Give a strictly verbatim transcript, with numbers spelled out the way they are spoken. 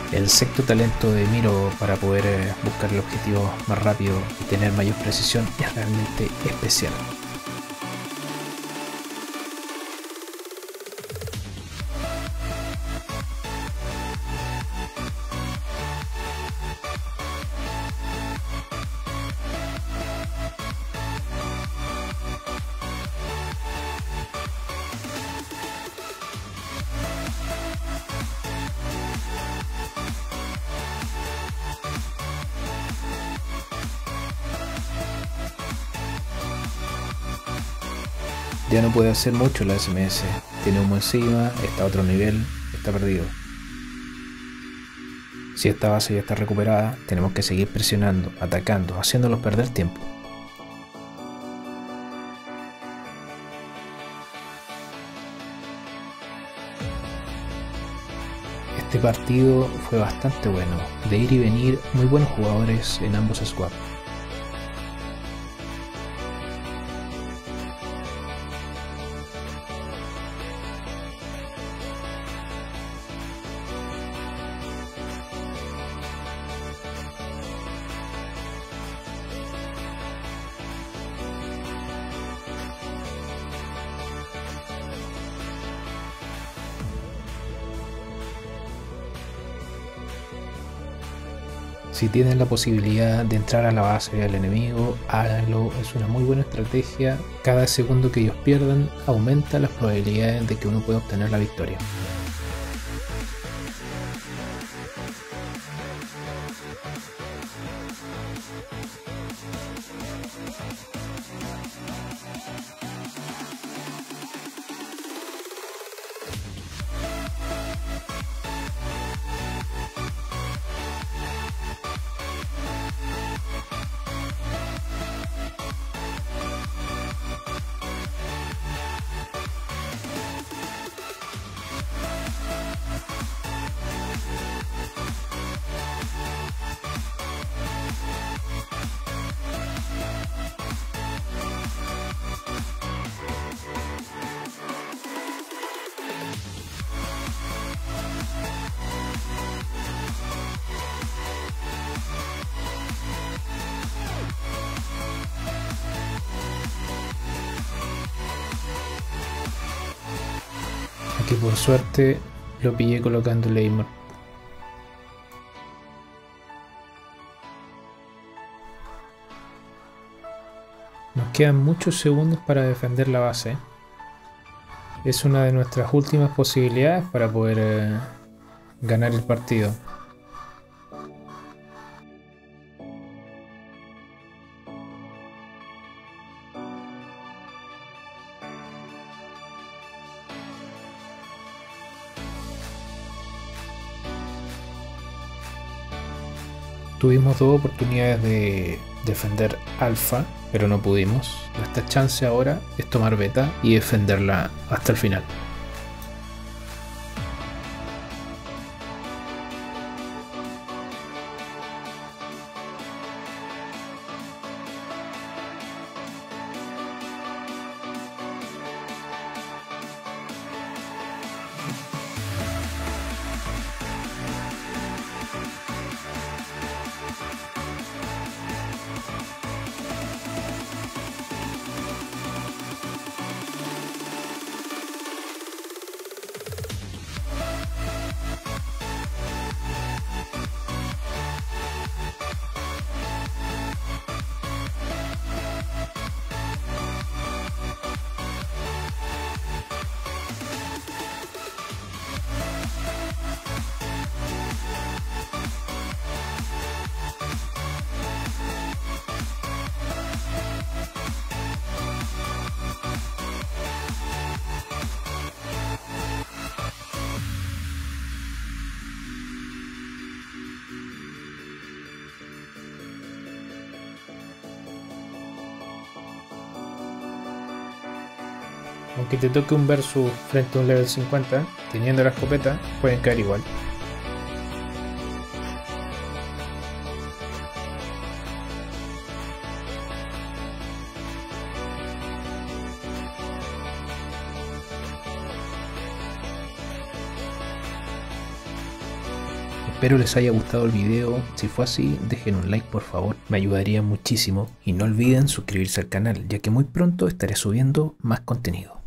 el sexto talento de Miro para poder eh, buscar el objetivo más rápido y tener mayor precisión es realmente especial. Ya no puede hacer mucho la S M S, tiene humo encima, está a otro nivel, está perdido. Si esta base ya está recuperada, tenemos que seguir presionando, atacando, haciéndolos perder tiempo. Este partido fue bastante bueno, de ir y venir, muy buenos jugadores en ambos squads. Si tienen la posibilidad de entrar a la base del enemigo, háganlo, es una muy buena estrategia. Cada segundo que ellos pierdan aumenta las probabilidades de que uno pueda obtener la victoria. Aquí por suerte lo pillé colocando el aimer. Nos quedan muchos segundos para defender la base. Es una de nuestras últimas posibilidades para poder eh, ganar el partido. Tuvimos dos oportunidades de defender alfa, pero no pudimos. Nuestra chance ahora es tomar beta y defenderla hasta el final. Aunque te toque un versus frente a un level cincuenta, teniendo la escopeta, pueden caer igual. Espero les haya gustado el video. Si fue así, dejen un like por favor, me ayudaría muchísimo. Y no olviden suscribirse al canal, ya que muy pronto estaré subiendo más contenido.